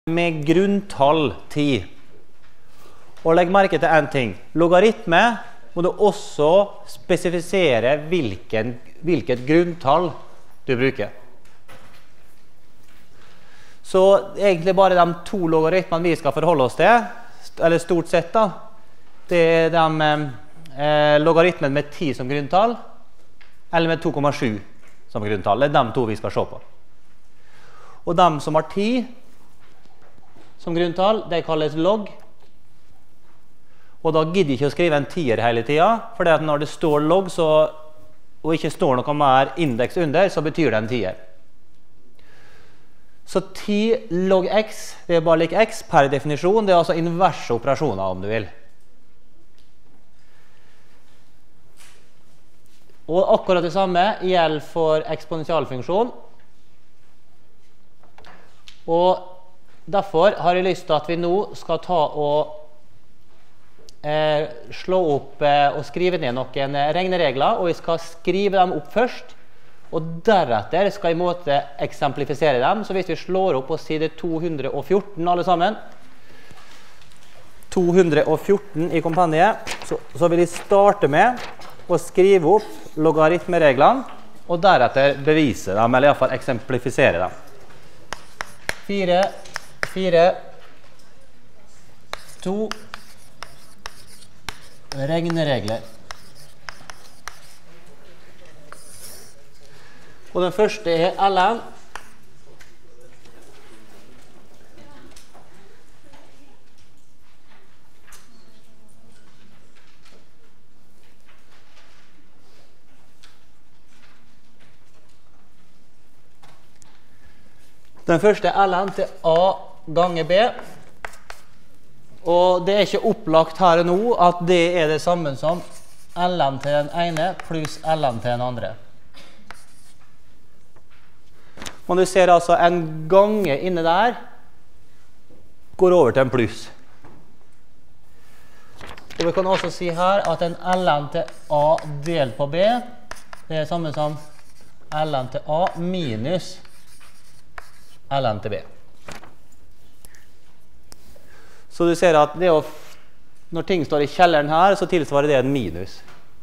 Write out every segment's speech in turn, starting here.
med grunntall 10. Og legg merke til en ting. Logaritme må du også spesifisere hvilket grunntall du bruker. Så egentlig bare de to logaritmene vi skal forholde oss til, eller stort sett da, det er de logaritmen med 10 som grunntall, eller med 2,7 som grunntall. Det er de to vi skal se på. Og de som har 10 som grunntall, det kalles log. Og da gidder jeg ikke å skrive en 10er hele tiden, for når det står log og ikke står noe mer indeks under, så betyr det en 10er. Så 10 log x, det er bare lik x per definisjon, det er altså inverse operasjoner om du vil. Og akkurat det samme gjelder for eksponentialfunksjon. Og derfor har jeg lyst til at vi nå skal ta og slå opp og skrive ned noen regneregler, og vi skal skrive dem opp først, og deretter skal jeg i måte eksemplifisere dem. Så hvis vi slår opp på side 214 alle sammen, 214 i kompendiet, så vil jeg starte med å skrive opp logaritmereglene, og deretter bevise dem, eller i hvert fall eksemplifisere dem. 4, 2 regneregler. Og den første er ln. Den første er ln til a ganger b. Og det er ikke opplagt her og nå at det er det samme som ln til den ene pluss ln til den andre. Og du ser altså en gange inne der går over til en pluss. Og vi kan også si her at en ln til a delt på b, det er det samme som ln til a minus ln til b. Så du ser at når ting står i kjelleren her, så tilsvarer det en minus.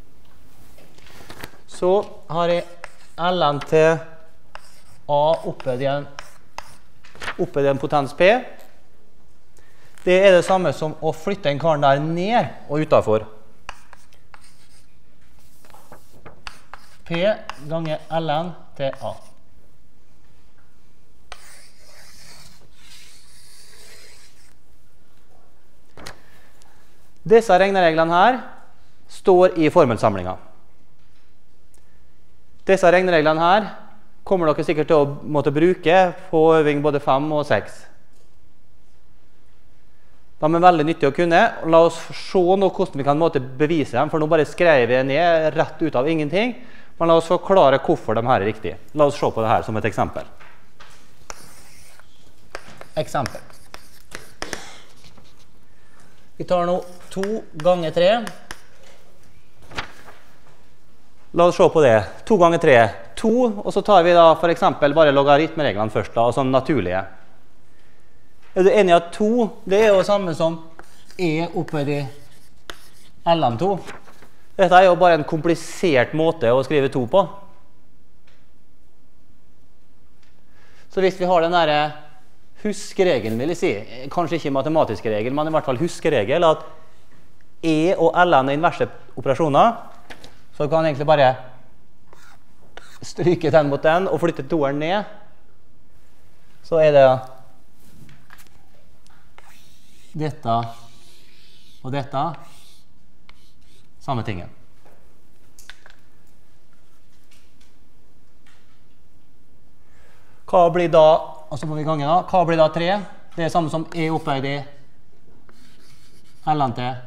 Så har jeg ln til a oppe i en potens p. Det er det samme som å flytte en karen der ned og utenfor. P ganger ln til a. Disse regnereglene her står i formelsamlingen. Disse regnereglene her kommer dere sikkert til å måtte bruke på øving både 5 og 6. De er veldig nyttige å kunne. La oss se nå hvordan vi kan bevise dem, for nå bare skrev jeg ned rett ut av ingenting. Men la oss forklare hvorfor de her er riktige. La oss se på det her som et eksempel. Eksempel. Vi tar nå 2 ganger 3. La oss se på det. 2 ganger 3. 2, og så tar vi da for eksempel bare logaritmereglene først, da, altså naturlige. Er du enig i at 2, det er jo samme som e opphøyd i ln2? Dette er jo bare en komplisert måte å skrive 2 på. Så hvis vi har den der huskeregelen, vil jeg si, kanskje ikke matematiske regel, men i hvert fall huskeregel, at e og ln er inverse operasjoner, så kan jeg egentlig bare stryke den mot den og flytte toeren ned. Så er det dette og dette samme tingen. Hva blir da, og så må vi gange da, hva blir da 3? Det er samme som e opphøyd i ln til.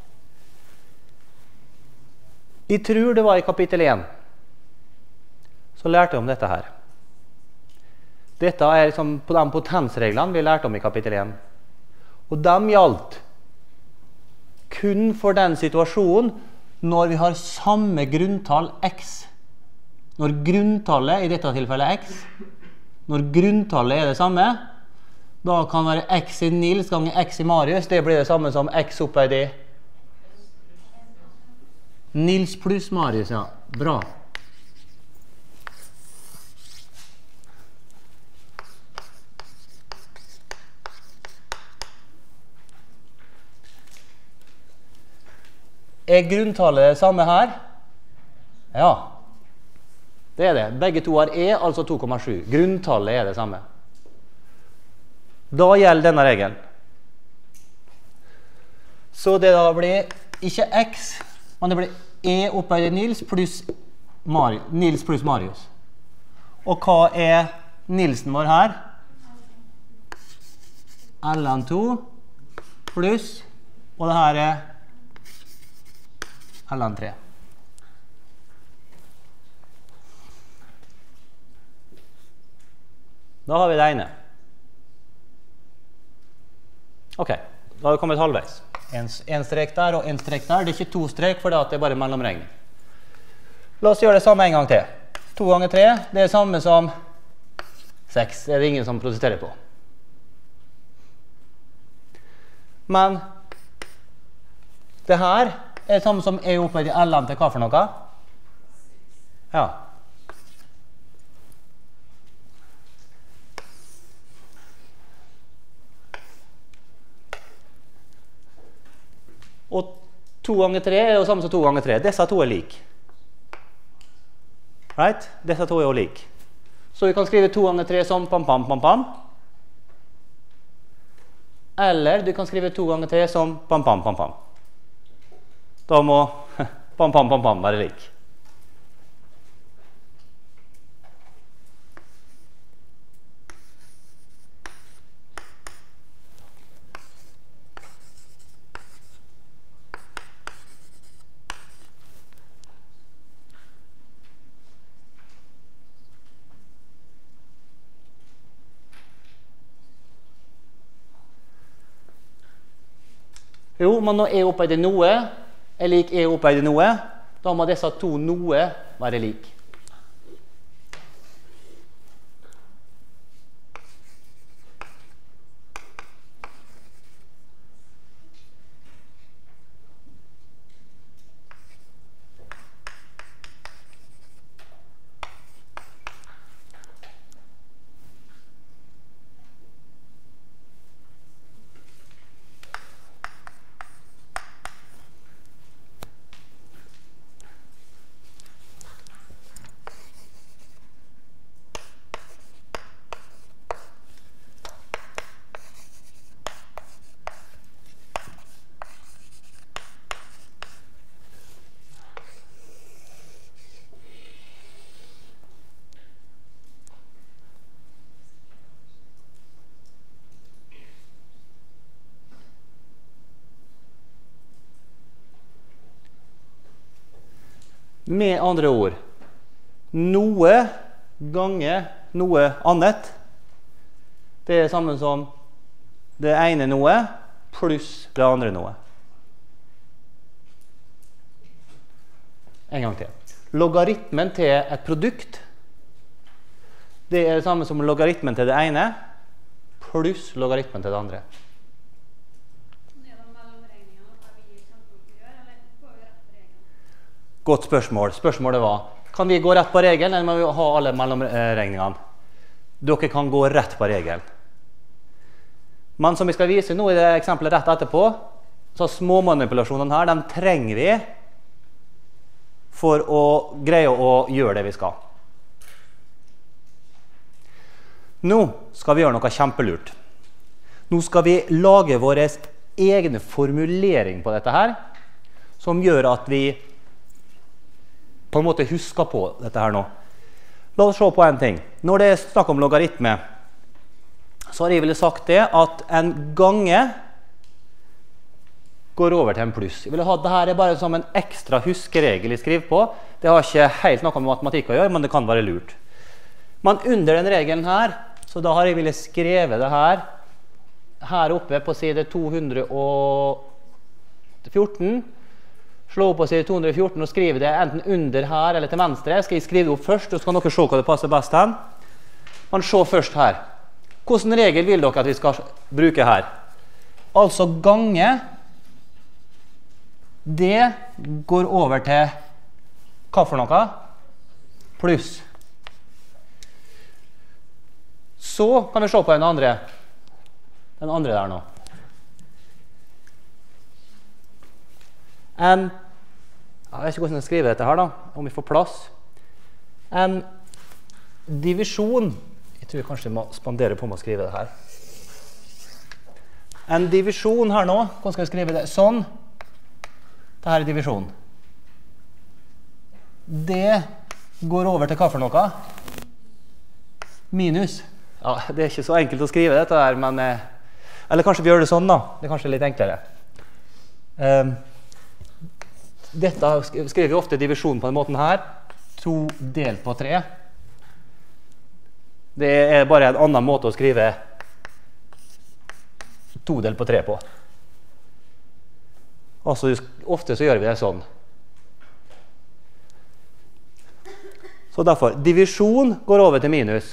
Jeg tror det var i kapittel 1. så lærte vi om dette her. Dette liksom på de potensreglene vi lærte om i kapittel 1. Og de gjaldt kun for den situasjonen når vi har samme grunntall x. Når grunntallet, i dette tilfellet x, når grunntallet er det samme, da kan det være x i Nils ganger x i Marius. Det blir det samme som x oppveid i Nils pluss Marius, ja. Bra. Er grunntallet det samme her? Ja, det er det. Begge to har e, altså 2,7. Grunntallet er det samme. Da gjelder denne regelen. Så det da blir ikke x, men det blir e oppveid i Nils pluss Marius. Og hva er Nilsen vår her? Ln2 pluss, og det her er Ln3. Da har vi det ene. Ok, da har vi kommet halvveis. En strek der og en strek der. Det er ikke to strek, for det er bare mellomregning. La oss gjøre det samme en gang til. 2 ganger 3, det er det samme som 6. Det er det ingen som protesterer på. Men det her er det samme som e oppveid i Ln til hva for noe? Ja. Og 2 ganger 3 er jo samme som 2 ganger 3. Disse to er like. Right? Disse to er jo like. Så vi kan skrive 2 ganger 3 som pam, pam, pam, pam. Eller du kan skrive 2 ganger 3 som pam, pam, pam, pam. Da må pam, pam, pam, pam være lik. Jo, men når e oppveid i noe er lik e oppveid i noe, da må disse to noe være lik. Med andre ord, noe ganger noe annet, det er samme som det ene noe pluss det andre noe. En gang til. Logaritmen til et produkt, det er det samme som logaritmen til det ene pluss logaritmen til det andre. Godt spørsmål. Spørsmålet var, kan vi gå rett på regelen, eller må vi ha alle mellomregningene? Dere kan gå rett på regelen. Men som vi skal vise nå i det eksempelet rett etterpå, så småmanipulasjonene her, de trenger vi for å greie å gjøre det vi skal. Nå skal vi gjøre noe kjempelurt. Nå skal vi lage vår egne formulering på dette her, som gjør at vi på en måte husker på dette her nå. La oss se på en ting. Når det er snakk om logaritme, så har jeg vel sagt det at en gange går over til en pluss. Jeg vil ha dette bare som en ekstra huskeregel jeg skriver på. Det har ikke helt noe med matematikk å gjøre, men det kan være lurt. Men under den regelen her, så da har jeg ville skrevet det her oppe på side 214. Slå opp på side 214 og skrive det enten under her eller til venstre. Skal jeg skrive det opp først, og så kan dere se hva det passer best hen. Men se først her. Hvilken regel vil dere at vi skal bruke her? Altså gange. Det går over til hva for noe? Pluss. Så kan vi se på den andre der nå. Jeg vet ikke hvordan jeg skriver dette her da, om vi får plass. En divisjon, jeg tror jeg kanskje må spandere på med å skrive det her. En divisjon her nå, hvordan skal jeg skrive det? Sånn. Dette er divisjon. Det går over til hva for noe? Minus. Ja, det er ikke så enkelt å skrive dette her, men... Eller kanskje vi gjør det sånn da. Det er kanskje litt enklere. Dette skriver vi ofte divisjon på den måten her. 2 delt på 3. Det er bare en annen måte å skrive 2 delt på 3 på. Altså, ofte så gjør vi det sånn. Så derfor, divisjon går over til minus.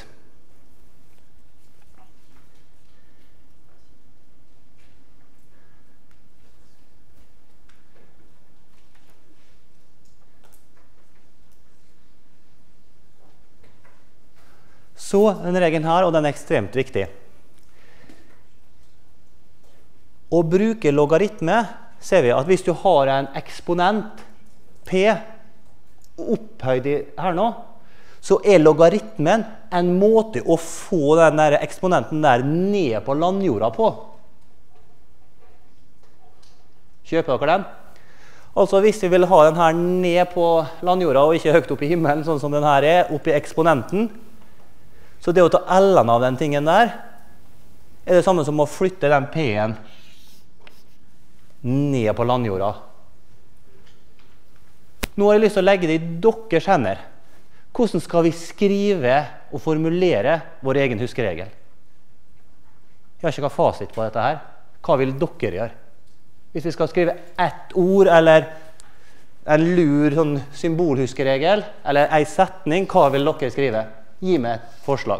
Så denne regelen her, og den er ekstremt viktig. Å bruke logaritme, ser vi at hvis du har en eksponent, P, opphøyd her nå, så er logaritmen en måte å få den der eksponenten der ned på landjorda på. Kjøper dere den? Altså hvis vi vil ha den her ned på landjorda, og ikke høyt opp i himmelen, sånn som den her er, opp i eksponenten, så det å ta L-en av den tingen der, er det samme som å flytte den P-en ned på landjorda. Nå har jeg lyst til å legge det i deres hender. Hvordan skal vi skrive og formulere vår egen huskeregel? Jeg har ikke noe fasit på dette her. Hva vil dere gjøre? Hvis vi skal skrive ett ord, eller en lur sånn symbolhuskeregel, eller en setning, hva vil dere skrive? Gi meg et forslag.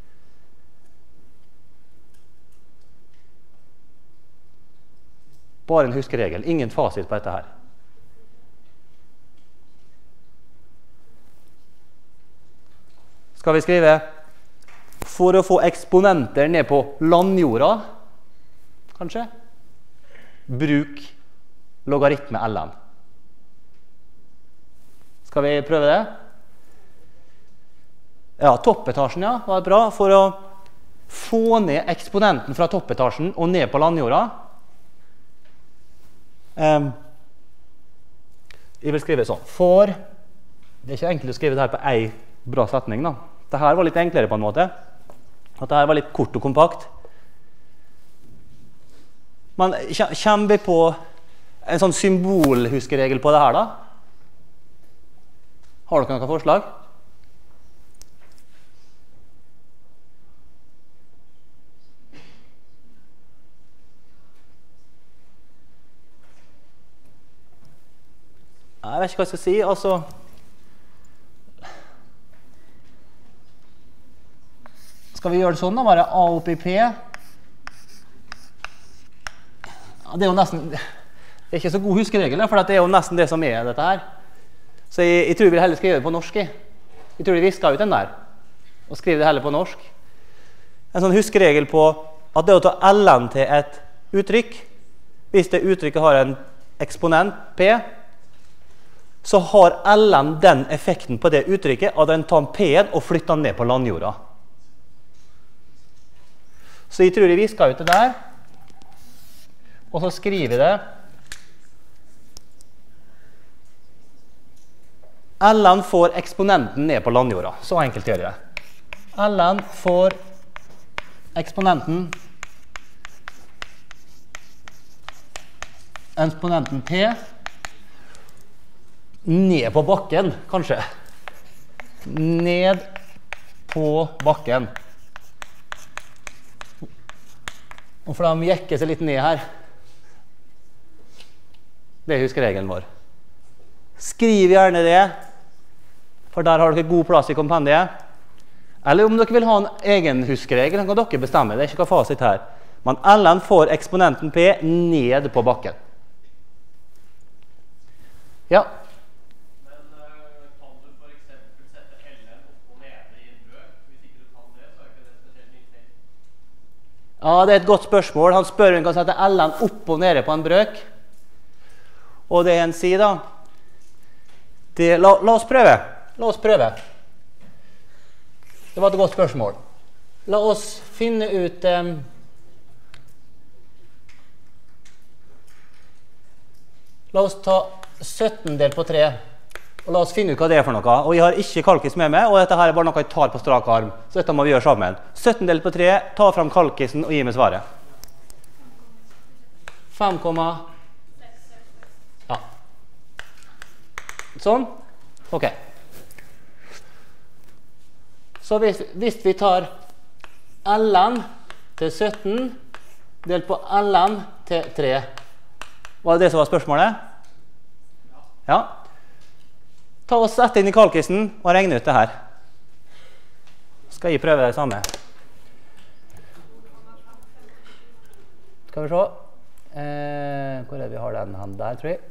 Bare en huskeregel. Ingen fasit på dette her. Skal vi skrive for å få eksponenter ned på landjorda, kanskje? Bruk logaritme L-en. Skal vi prøve det? Ja, toppetasjen, ja, var bra. For å få ned eksponenten fra toppetasjen og ned på landjorda. Jeg vil skrive sånn. For, det er ikke enkelt å skrive det her på en bra setning da. Dette var litt enklere på en måte. Dette var litt kort og kompakt. Men kommer vi på en sånn symbolhuskeregel på det her da? Har dere noen forslag? Jeg vet ikke hva jeg skal si, altså... Skal vi gjøre det sånn da, bare A opp i P? Ja, det er jo nesten... Det er ikke så god huskeregel, for det er jo nesten det som er dette her. Så jeg tror vi vil heller skrive det på norsk. Jeg tror vi visker ut den der, og skriver det heller på norsk. En sånn huskeregel på at det å ta L-en til et uttrykk, hvis det uttrykket har en eksponent, P, så har L-en den effekten på det uttrykket at den tar P-en og flytter den ned på landjorda. Så jeg tror vi visker ut det der, og så skriver vi det. L-en får eksponenten ned på landjorda. Så enkelt gjør jeg det. L-en får eksponenten eksponenten P ned på bakken, kanskje. Ned på bakken. Og for de jekker seg litt ned her. Det er huskeregelen vår. Skriv gjerne det, for der har dere god plass i kompendiet. Eller om dere vil ha en egen huskeregel, kan dere bestemme. Det er ikke noe fasit her. Men ln får eksponenten P ned på bakken. Ja. Men kan du for eksempel sette ln opp og nede i en brøk? Hvis ikke du kan det, så er ikke det spesielt nyttig. Ja, det er et godt spørsmål. Han spør om han kan sette ln opp og nede på en brøk. Og det han sier da, la oss prøve. La oss prøve. Det var et godt spørsmål. La oss finne ut la oss ta 17 delt på 3, og la oss finne ut hva det er for noe. Og jeg har ikke kalkis med meg, og dette her er bare noe jeg tar på strak arm. Så dette må vi gjøre sammen. 17 delt på 3, ta fram kalkisen og gi meg svaret. 5, ja. Sånn. Ok. Så hvis vi tar ln til 17 delt på ln til 3, var det det som var spørsmålet? Ja. Ta og sett inn i kalkisen og regne ut det her. Skal jeg prøve det samme? Skal vi se. Hvor er det vi har den her der, tror jeg?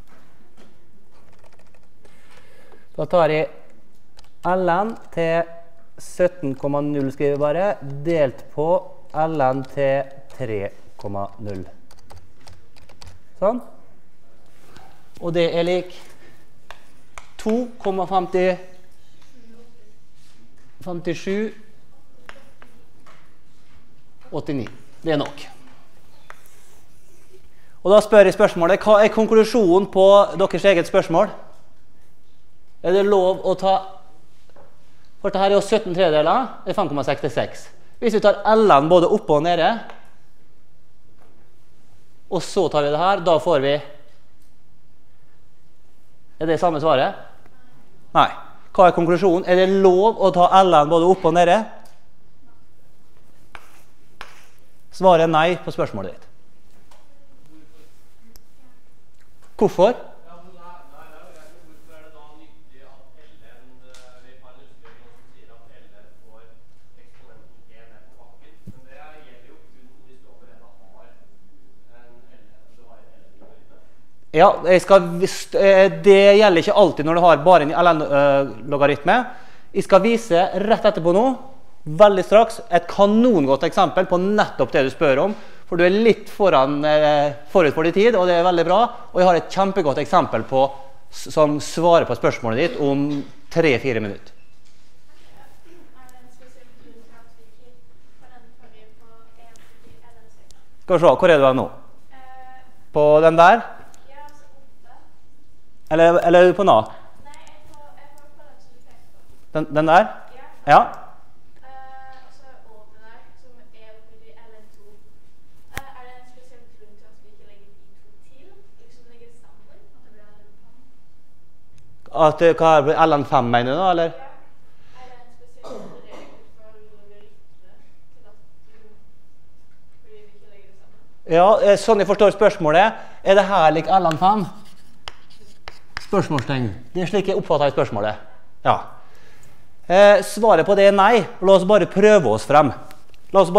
Da tar jeg ln til 17,0 skriver vi bare, delt på ln til 3,0. Sånn. Og det er lik 2,57 89. Det er nok. Og da spør jeg spørsmålet, hva er konklusjonen på deres eget spørsmål? Er det lov å ta, for dette her er jo 17 tredeler, det er 5,66. Hvis vi tar ln både oppe og nede, og så tar vi det her, da får vi, er det samme svaret? Nei. Hva er konklusjonen? Er det lov å ta ln både oppe og nede? Svaret er nei på spørsmålet ditt. Hvorfor? Ja, det gjelder ikke alltid når du har bare en ln-logaritme. Jeg skal vise rett etterpå nå, veldig straks, et kanongodt eksempel på nettopp det du spør om. For du er litt forut for din tid, og det er veldig bra. Og jeg har et kjempegodt eksempel på, som svarer på spørsmålet ditt om 3-4 minutter. Skal vi se, hvor er du nå? På den der? Eller er du på nå? Nei, jeg er på den som du pekte på. Den der? Ja. Og så over der, som er oppi LN2. Er det en spesiell grunn til at vi ikke legger de to til? Liksom legger sammen, at det blir LN5? At hva er LN5 mener du da, eller? Ja. Er det en spesiell regel for logaritme til at fordi vi ikke legger det sammen? Ja, sånn jeg forstår spørsmålet. Er det her lik LN5? Spørsmålstegn. Det er slik jeg oppfatter spørsmålet. Ja. Svaret på det er nei. La oss bare prøve oss frem. La oss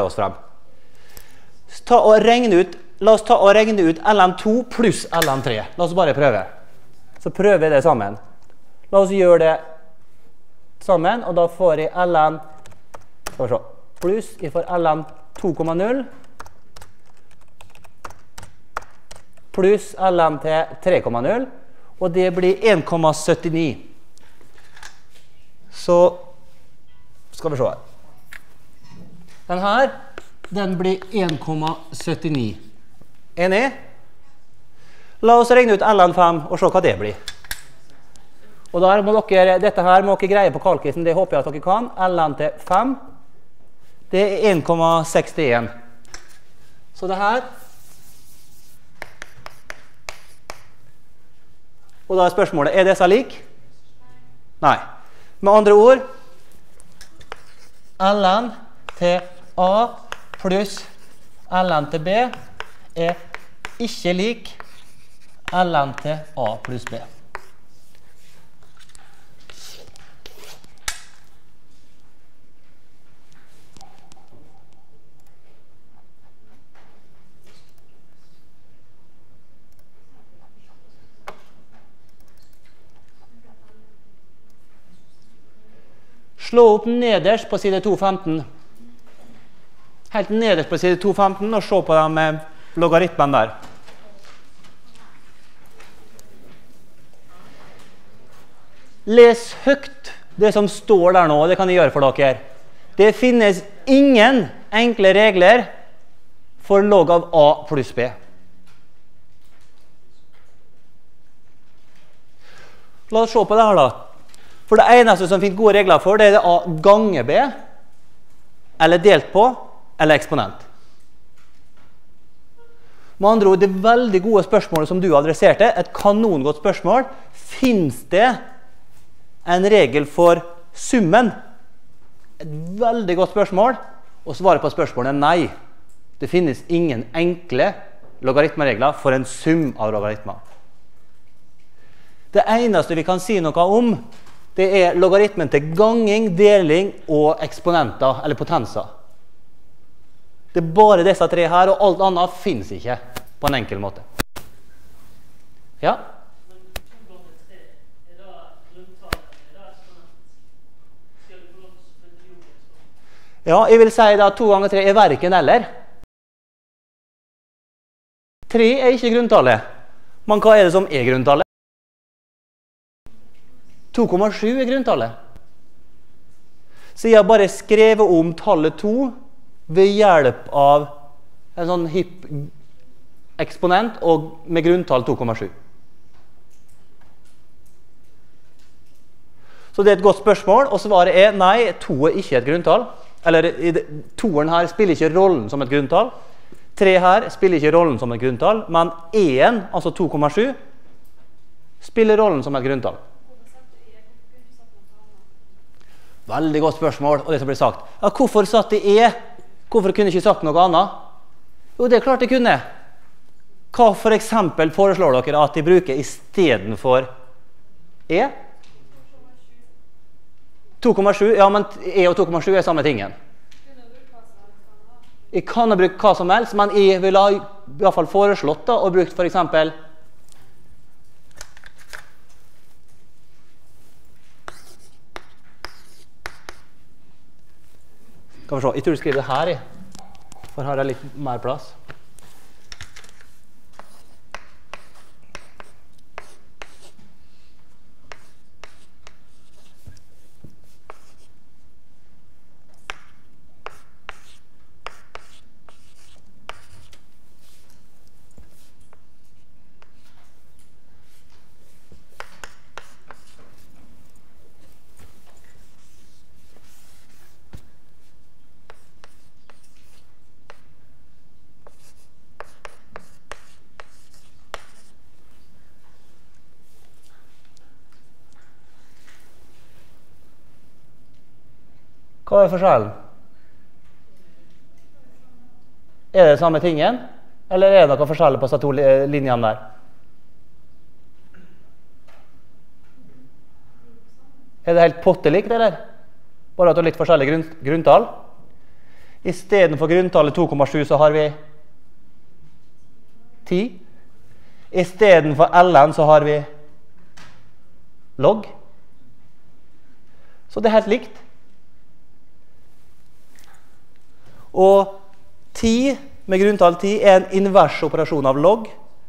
ta og regne ut LN2 pluss LN3. La oss bare prøve. Så prøver vi det sammen. La oss gjøre det sammen, og da får jeg LN pluss, jeg får LN 2,0 pluss LN til 3,0. Og det blir 1,79. Så skal vi se her. Den her, den blir 1,79. Enig? La oss regne ut LN5 og se hva det blir. Og der må dere, dette her må dere greie på kalkisen, det håper jeg at dere kan. LN til 5, det er 1,61. Så det her Og da er spørsmålet, er disse lik? Nei. Med andre ord, ln til A pluss ln til B er ikke lik ln til A pluss B. Slå opp nederst på side 215. Helt nederst på side 215 og se på de logaritmen der. Les høyt det som står der nå, det kan jeg gjøre for dere. Det finnes ingen enkle regler for log av A pluss B. La oss se på det her da. For det eneste som finnes gode regler for, det er det A ganger B, eller delt på, eller eksponent. Med andre ord, det veldig gode spørsmålet som du adresserte, et kanongodt spørsmål, finnes det en regel for summen? Et veldig godt spørsmål, og svaret på spørsmålet er nei. Det finnes ingen enkle logaritmeregler for en sum av logaritmer. Det eneste vi kan si noe om, det er logaritmen til ganging, deling og eksponenter, eller potenser. Det er bare disse tre her, og alt annet finnes ikke på en enkel måte. Ja? Men 2 ganger 3, er det grunntallet, er det eksponent? Skal du få lov til å spille Ja, jeg vil si at 2 ganger 3 er hverken eller. 3 er ikke grunntallet. Men hva er det som er grunntallet? 2,7 er grunntallet. Så jeg har bare skrevet om tallet 2 ved hjelp av en sånn hypp eksponent og med grunntall 2,7. Så det er et godt spørsmål, og svaret er nei, 2 er ikke et grunntall. Eller 2-eren her spiller ikke rollen som et grunntall. 3 her spiller ikke rollen som et grunntall, men 1, altså 2,7, spiller rollen som et grunntall. Veldig godt spørsmål, og det som blir sagt. Ja, hvorfor satt det E? Hvorfor kunne jeg ikke sagt noe annet? Jo, det er klart jeg kunne. Hva for eksempel foreslår dere at de bruker i stedet for E? 2,7, ja, men E og 2,7 er samme tingen. Jeg kan ha brukt hva som helst, men jeg vil ha i hvert fall foreslått da, og brukt for eksempel Kan vi se, jeg tror du skriver det her, for her er litt mer plass. Hva er forskjellen? Er det samme tingen? Eller er det noe forskjellig på disse to linjene der? Er det helt pottelikt, eller? Bare at det er litt forskjellig grunntall. I stedet for grunntallet 2,7 så har vi 10. I stedet for ln så har vi log. Så det er helt likt. Og 10 med grunntall 10 er en invers operasjon av log.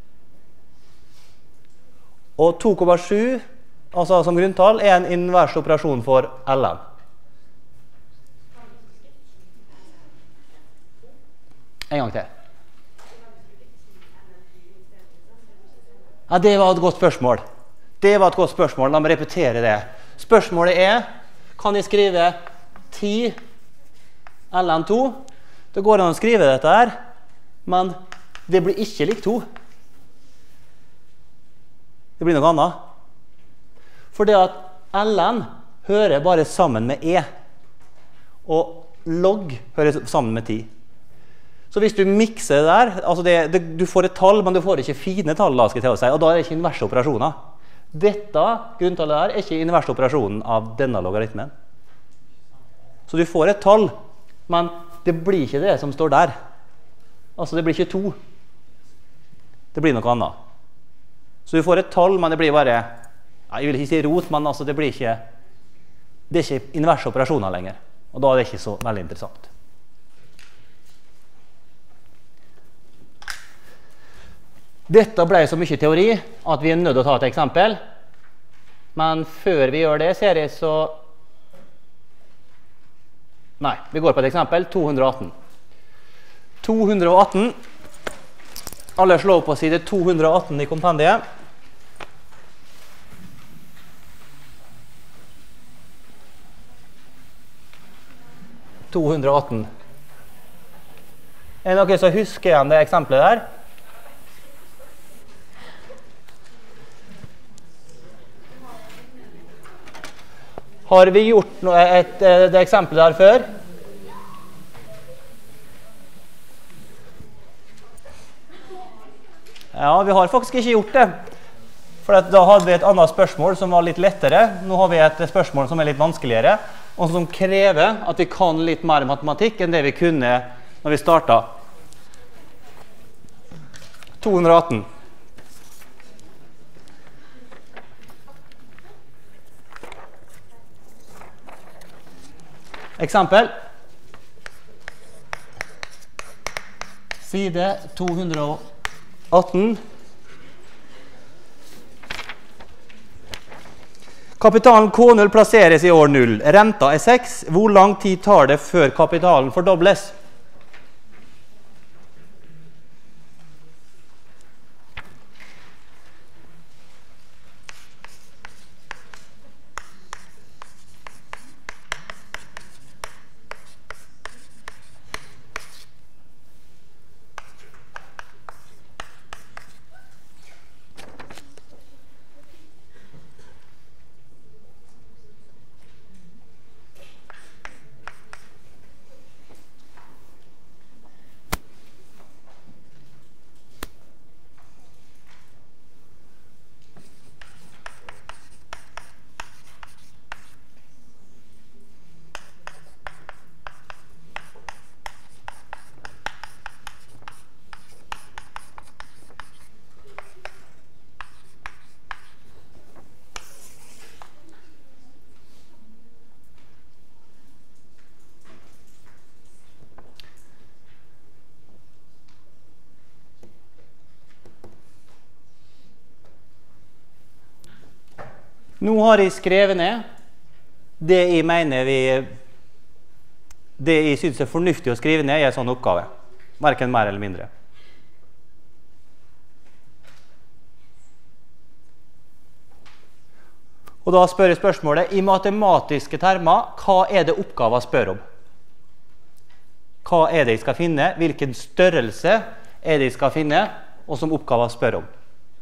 Og 2,7, altså som grunntall, er en invers operasjon for ln. En gang til. Ja, det var et godt spørsmål. Det var et godt spørsmål. La meg repetere det. Spørsmålet er, kan jeg skrive 10 ln2? Det går an å skrive dette her, men det blir ikke lik 2. Det blir noe annet. Fordi at ln hører bare sammen med e, og log hører sammen med 10. Så hvis du mikser det der, altså du får et tall, men du får ikke fine tall, da, skal jeg til å si, og da er det ikke inverse operasjoner. Dette grunntallet her er ikke inverse operasjonen av denne logaritmen. Så du får et tall, men det blir ikke det som står der. Altså det blir ikke 2. Det blir noe annet. Så du får et tall, men det blir bare, jeg vil ikke si rot, men altså det er ikke inverse operasjoner lenger. Og da er det ikke så veldig interessant. Dette ble så mye teori at vi er nødt til å ta et eksempel. Men før vi gjør det, ser jeg så... Nei, vi går på et eksempel. 218. 218. Alle slår på side 218 i kompendiet. Er det noen som husker igjen det eksempelet der? Har vi gjort det eksempelet der før? Ja, vi har faktisk ikke gjort det. For da hadde vi et annet spørsmål som var litt lettere. Nå har vi et spørsmål som er litt vanskeligere, og som krever at vi kan litt mer matematikk enn det vi kunne når vi startet. 218. Eksempel. Side 218. Kapitalen K0 plasseres i år 0. Renta er 6. Hvor lang tid tar det før kapitalen fordobles? Nå har jeg skrevet ned det jeg mener det jeg synes er fornuftig å skrive ned i en sånn oppgave. Hverken mer eller mindre. Og da spør jeg spørsmålet, i matematiske termer, hva er det oppgaven spør om? Hva er det jeg skal finne? Hvilken størrelse er det jeg skal finne, og som oppgaven spør om?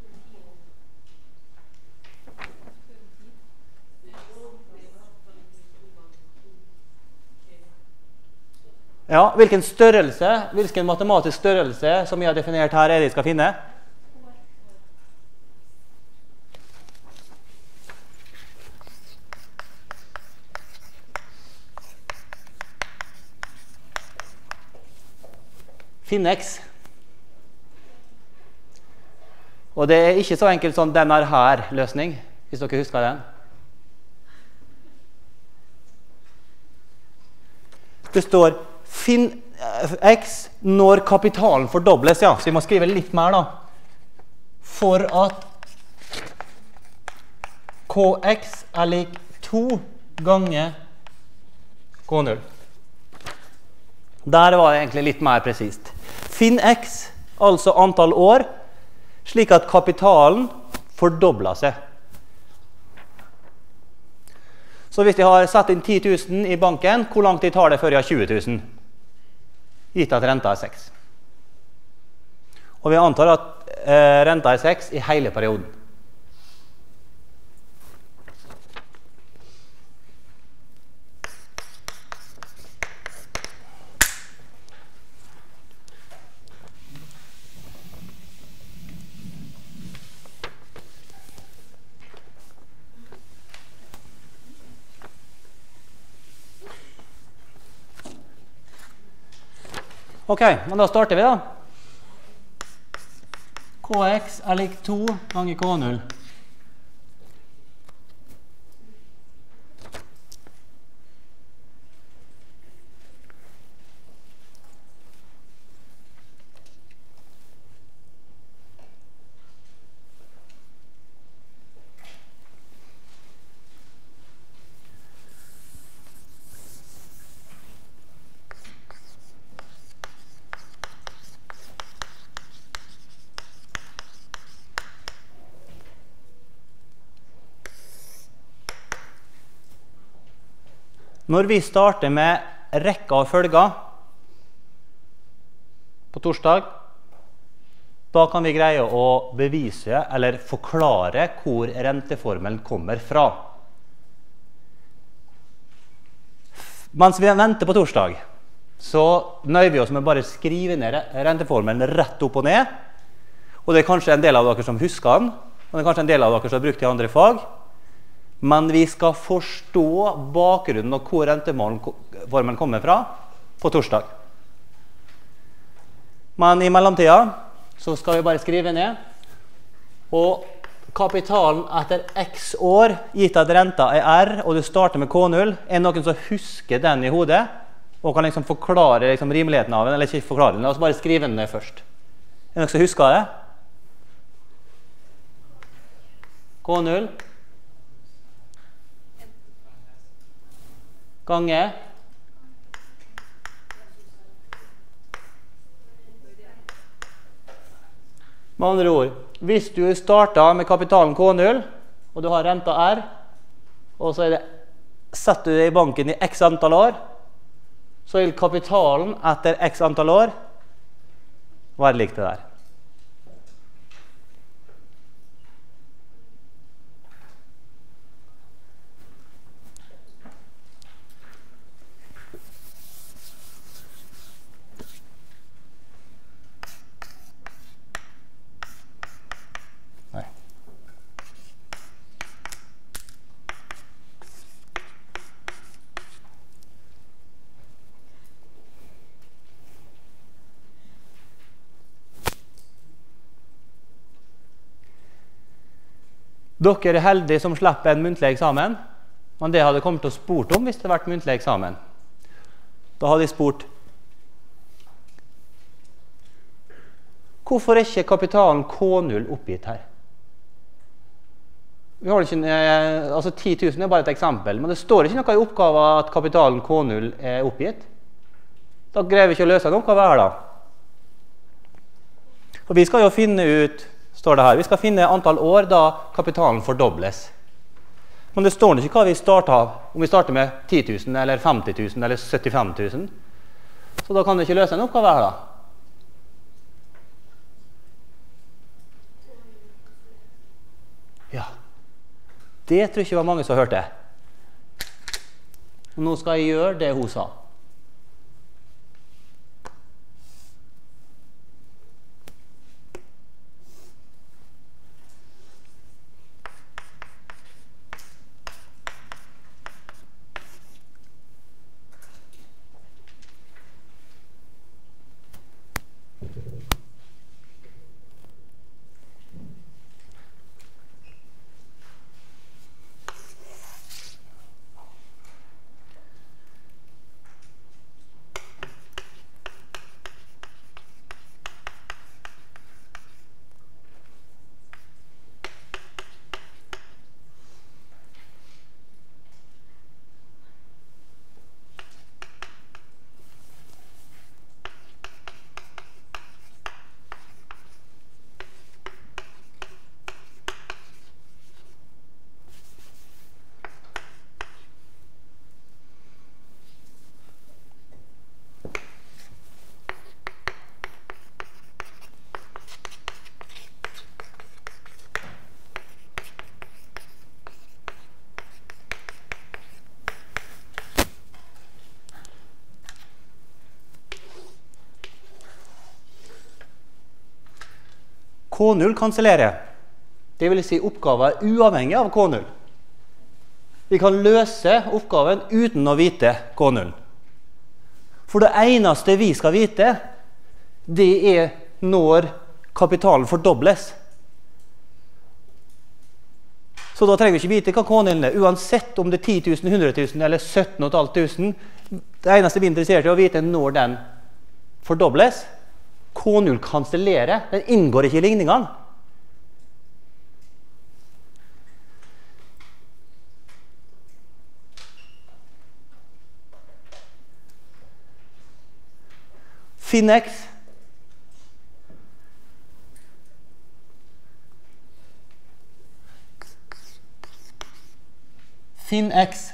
Ja, hvilken matematisk størrelse som jeg har definert her er det jeg skal finne? Finn x. Og det er ikke så enkelt sånn den er her løsning, hvis dere husker den. Det står finn x når kapitalen fordobles, ja, så vi må skrive litt mer da. For at kx er lik 2 ganger k0. Der var det egentlig litt mer presist. Finn x, altså antall år, slik at kapitalen fordobler seg. Så hvis jeg har satt inn 10 000 i banken, hvor lang tid tar det før jeg har 20 000? Gitt at renta er 6. Og vi antar at renta er 6 i hele perioden. Ok, men da starter vi da. Kx er lik 2 ganger K0. Når vi starter med rekka av følger på torsdag, da kan vi greie å bevise eller forklare hvor renteformelen kommer fra. Mens vi venter på torsdag, så nøyer vi oss med bare å skrive ned renteformelen rett opp og ned. Og det er kanskje en del av dere som husker den, og det er kanskje en del av dere som har brukt det i andre fag. Men vi skal forstå bakgrunnen og hvor renteformelen kommer fra på torsdag. Men i mellomtiden så skal vi bare skrive ned. Og kapitalen etter x år, gitt at renta er r, og du starter med K0, er noen som husker den i hodet, og kan liksom forklare liksom rimeligheten av den, eller ikke forklare den. La oss bare skrive den ned først. Er det noen som husker det? K0 gange med andre ord, hvis du starter med kapitalen K0 og du har renta R, og så setter du det i banken i x antall år, så vil kapitalen etter x antall år være lik det der. Dere er heldige som slipper en muntlig eksamen, men det hadde kommet til å spurt om hvis det hadde vært muntlig eksamen. Da hadde de spurt, hvorfor er ikke kapitalen K0 oppgitt her? Vi har ikke, altså 10 000 er bare et eksempel, men det står ikke noe i oppgaven at kapitalen K0 er oppgitt. Da greier vi ikke å løse en oppgave her da. For vi skal jo finne ut, står det her, vi skal finne antall år da kapitalen fordobles. Men det står ikke hva vi starter av, om vi starter med 10 000, eller 50 000, eller 75 000. Så da kan vi ikke løse en oppgave her da. Ja, det tror jeg ikke var mange som hørte. Og nå skal jeg gjøre det hun sa. K0 kansellerer. Det vil si oppgaver uavhengig av K0. Vi kan løse oppgaven uten å vite K0. For det eneste vi skal vite, det er når kapitalen fordobles. Så da trenger vi ikke vite hva K0 er, uansett om det er 10 000, 100 000 eller 17 500. Det eneste vi er interessert i å vite når den fordobles. K0 kansellerer, den inngår ikke i ligningene. Finn X. Finn X.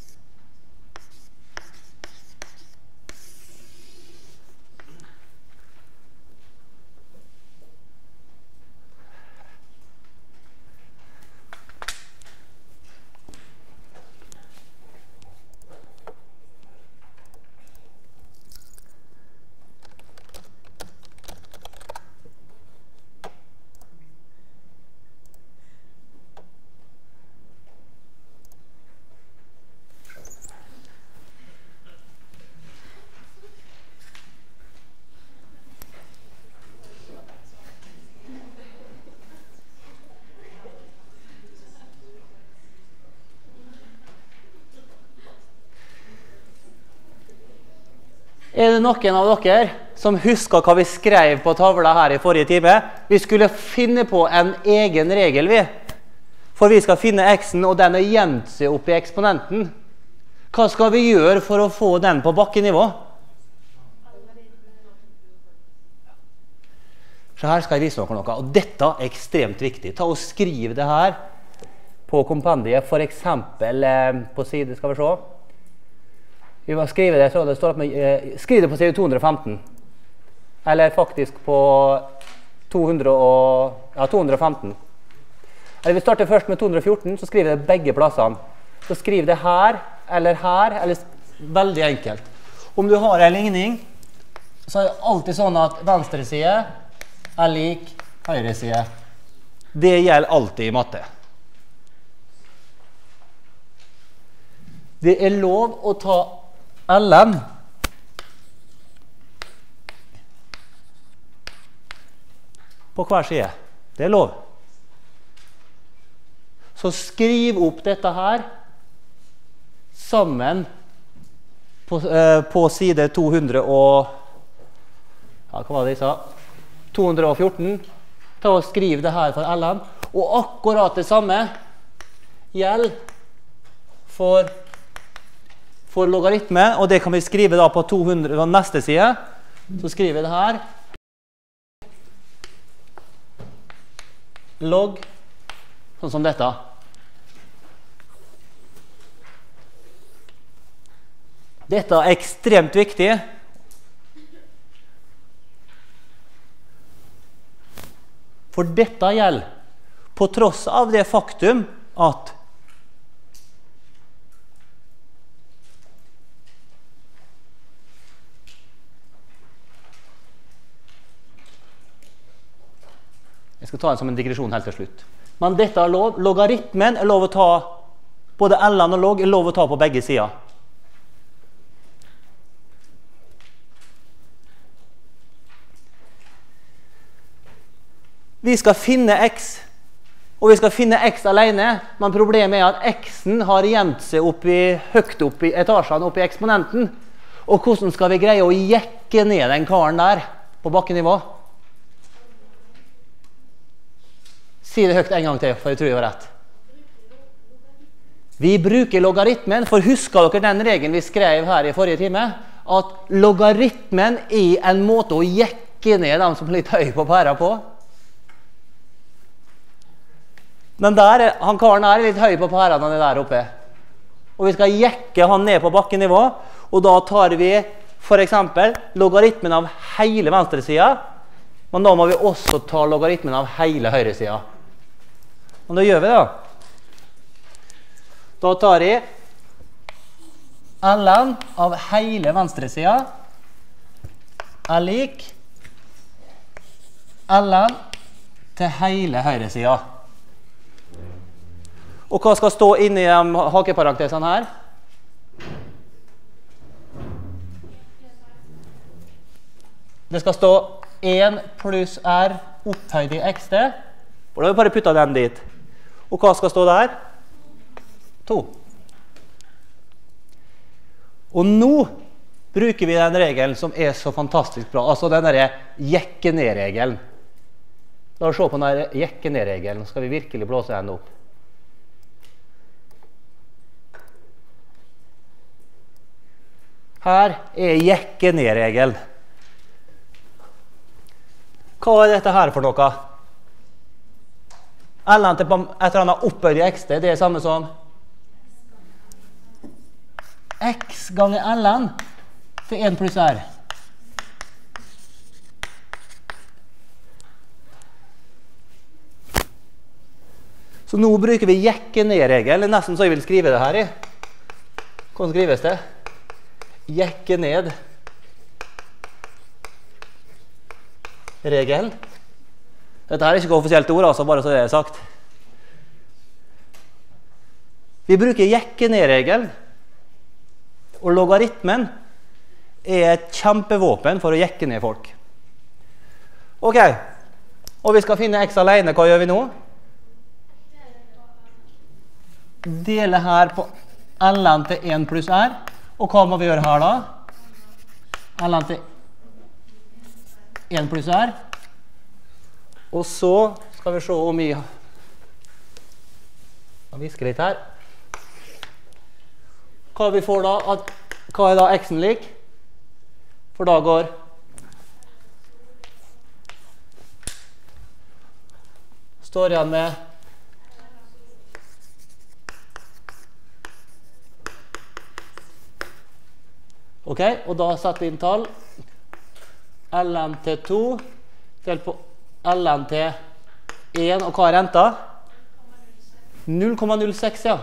Er det noen av dere som husker hva vi skrev på tavla her i forrige time? Vi skulle finne på en egen regel, vi. For vi skal finne x-en, og den er gjemt seg opp i eksponenten. Hva skal vi gjøre for å få den på bakkenivå? Så her skal jeg vise dere noe, og dette er ekstremt viktig. Ta og skriv det her på kompendiet, for eksempel på side, skal vi se. Vi må skrive det, så det står at skriv det på side 215. Eller faktisk på 215. Eller vi starter først med 214, så skriver det begge plassene. Så skriv det her, eller veldig enkelt. Om du har en ligning, så er det alltid sånn at venstre side er lik høyre side. Det gjelder alltid i matte. Det er lov å ta ln på hver side. Det er lov. Så skriv opp dette her sammen på side 200 og ja, hva var det jeg sa? 214. Ta og skriv det her for ln. Og akkurat det samme gjelder for logaritme, og det kan vi skrive da på 200 på neste side. Så skriver vi det her. Log, sånn som dette. Dette er ekstremt viktig. For dette gjelder på tross av det faktum at jeg skal ta den som en digresjon helt til slutt. Men dette er lov. Logaritmen er lov å ta, både ln og log er lov å ta på begge sider. Vi skal finne x, og vi skal finne x alene, men problemet er at x-en har gjemt seg høyt opp i etasjene, opp i eksponenten. Og hvordan skal vi greie å jekke ned den karen der på bakkenivå? Si det høyt en gang til, for jeg tror jeg var rett. Vi bruker logaritmen, for husker dere den regelen vi skrev her i forrige time? At logaritmen er en måte å jekke ned dem som er litt høy på pæra på. Han karen er litt høy på pæra når han er der oppe. Og vi skal jekke han ned på bakkenivå, og da tar vi for eksempel logaritmen av hele venstre sida, men da må vi også ta logaritmen av hele høyre sida. Og da gjør vi det. Da tar jeg ln av hele venstre sida er lik ln til hele høyre sida. Og hva skal stå inni de hakeparentesene her? Det skal stå 1 pluss r opphøyd i xt. For da har vi bare puttet den dit. Og hva skal stå der? 2. Og nå bruker vi den regelen som er så fantastisk bra. Altså den der jekke ned-regelen. La oss se på den jekke ned-regelen. Skal vi virkelig blåse den opp. Her er jekke ned-regelen. Hva er dette her for noe? Ln til et eller annet opphøyd i xt, det er samme som x ganger ln til 1 pluss r. Så nå bruker vi jekke ned-regel. Det er nesten så jeg vil skrive det her i. Hvordan skrives det? Jekke ned regelen. Dette her er ikke offisielt ord, altså, bare så det er sagt. Vi bruker jekke ned-regel, og logaritmen er et kjempevåpen for å jekke ned folk. Ok, og vi skal finne x alene. Hva gjør vi nå? Dele her på ln til 1 pluss r. Og hva må vi gjøre her da? Ln til 1 pluss r. Og så skal vi se om vi visker litt her. Hva vi får da? Hva er da x-en lik? For da går står igjen med ok, og da setter vi inn tall ln til 2 delt på ln til 1, og hva er renta? 0,06, ja.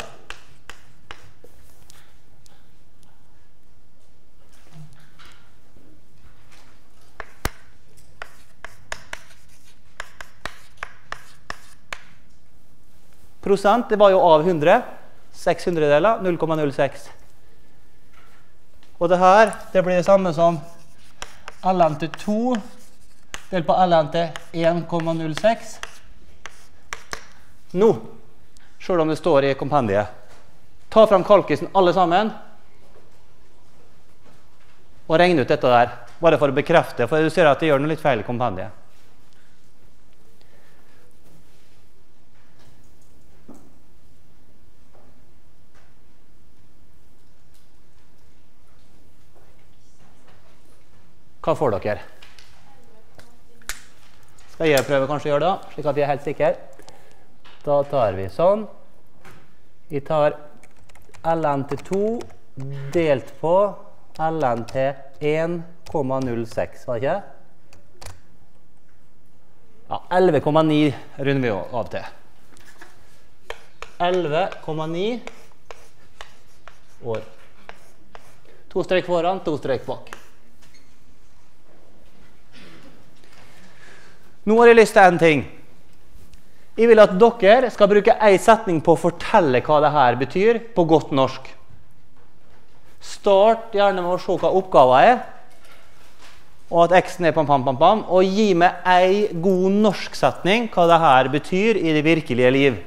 Prosent, det var jo av 100, 600 deler, 0,06. Og det her, det blir det samme som ln til 2 delt på ln til 1,06. Nå, selv om det står i kompendiet, ta frem kalkisen alle sammen, og regne ut dette der, bare for å bekrefte, for du ser at det gjør noe litt feil i kompendiet. Hva får dere? Skal jeg prøve kanskje å gjøre det, slik at vi er helt sikre. Da tar vi sånn. Vi tar ln til 2 delt på ln til 1,06, var det ikke? Ja, 11,9 runder vi av til. 11,9 år. 2 strek foran, 2 strek bak. Nå har jeg lyst til en ting. Jeg vil at dere skal bruke en setning på å fortelle hva det her betyr på godt norsk. Start gjerne med å se hva oppgaven er, og at x-en er pam, pam, pam, pam, og gi meg en god norsk setning hva det her betyr i det virkelige liv.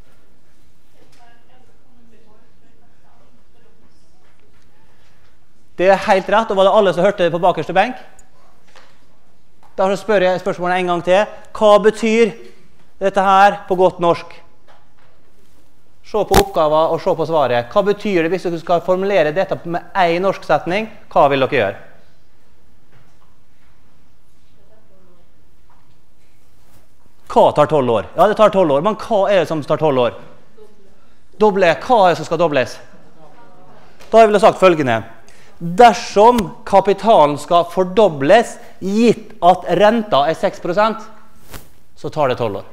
Det er helt rett, og var det alle som hørte det på bakerste benk? Da spør jeg spørsmålet en gang til. Hva betyr dette her på godt norsk? Se på oppgaven og se på svaret. Hva betyr det hvis du skal formulere dette med en norsk setning? Hva vil dere gjøre? Hva tar 12 år? Ja, det tar 12 år, men hva er det som tar 12 år? Doble. Hva er det som skal dobles? Da har jeg vel sagt følgende. Dersom kapitalen skal fordobles, gitt at renta er 6%, så tar det 12 år.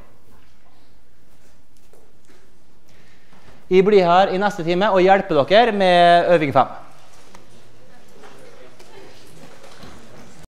Jeg blir her i neste time og hjelper dere med øving 5.